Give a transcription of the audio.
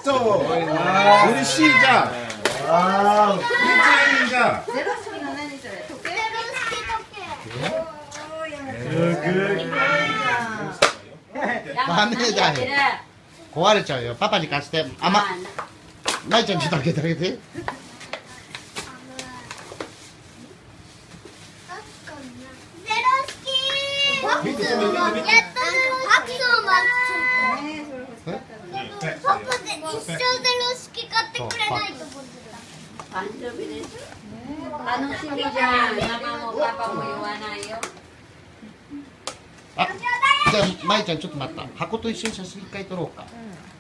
と嬉しいじゃん。わー、いいじゃん。 ゼロ式の何それ？時計？ ダメだよ。壊れちゃうよ。パパに貸して。まいちゃんちょっと開けてあげて。 見て見て見て。 パパで一生ゼロ式買ってくれないと思ってた。 誕生日でしょ。楽しみじゃん。ママもパパも言わないよ。 あ、じゃあまいちゃんちょっと待った。箱と一緒に写真一回撮ろうか。